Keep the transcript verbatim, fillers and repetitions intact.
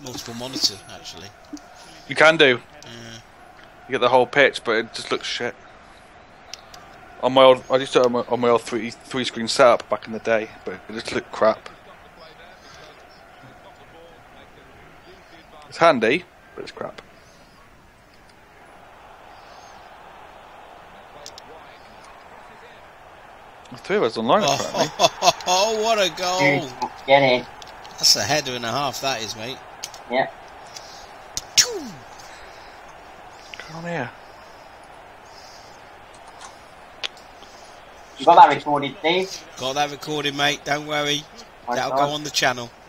multiple monitor actually. You can do. Yeah. You get the whole pitch, but it just looks shit. On my old, I used to do it on my, on my old three three screen setup back in the day, but it just looked crap. It's handy, but it's crap. The three of us online Oh, apparently. oh, oh, oh, what a goal! Get in. That's a header and a half, that is, mate. Yeah. Come on here. You got that recorded, Steve? Got that recorded, mate. Don't worry. Nice That'll one. go on the channel.